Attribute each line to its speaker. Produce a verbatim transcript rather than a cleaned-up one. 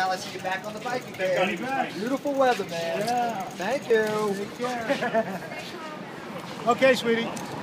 Speaker 1: Al. I see you back on the bike again.
Speaker 2: Got him back.
Speaker 1: Beautiful weather, man.
Speaker 2: Yeah.
Speaker 1: Thank you.
Speaker 2: Take care. Okay, sweetie.